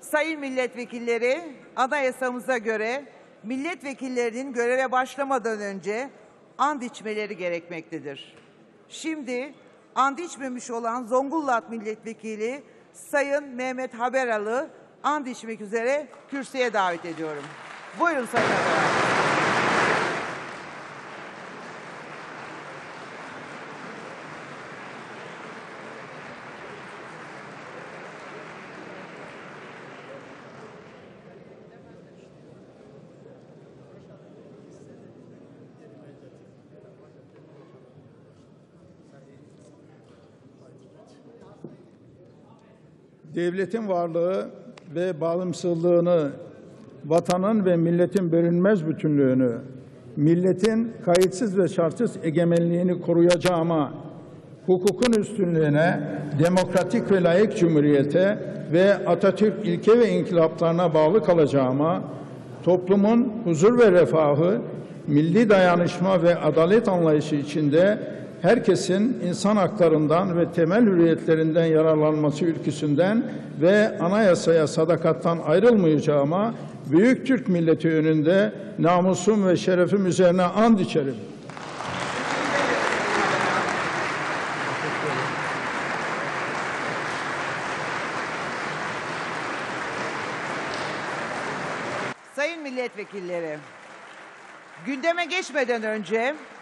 Sayın milletvekilleri, anayasamıza göre milletvekillerinin göreve başlamadan önce and içmeleri gerekmektedir. Şimdi and içmemiş olan Zonguldak milletvekili Sayın Mehmet Haberalı and içmek üzere kürsüye davet ediyorum. Buyurun Sayın Haberalı. Devletin varlığı ve bağımsızlığını, vatanın ve milletin bölünmez bütünlüğünü, milletin kayıtsız ve şartsız egemenliğini koruyacağıma, hukukun üstünlüğüne, demokratik ve layık cumhuriyete ve Atatürk ilke ve inkılaplarına bağlı kalacağıma, toplumun huzur ve refahı, milli dayanışma ve adalet anlayışı içinde herkesin insan haklarından ve temel hürriyetlerinden yararlanması ülküsünden ve anayasaya sadakattan ayrılmayacağıma büyük Türk milleti önünde namusum ve şerefim üzerine and içerim. Sayın milletvekilleri, gündeme geçmeden önce